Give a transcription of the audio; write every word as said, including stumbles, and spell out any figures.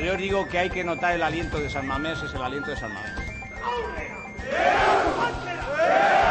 yo os digo que hay que notar el aliento de San Mamés, es el aliento de San Mamés.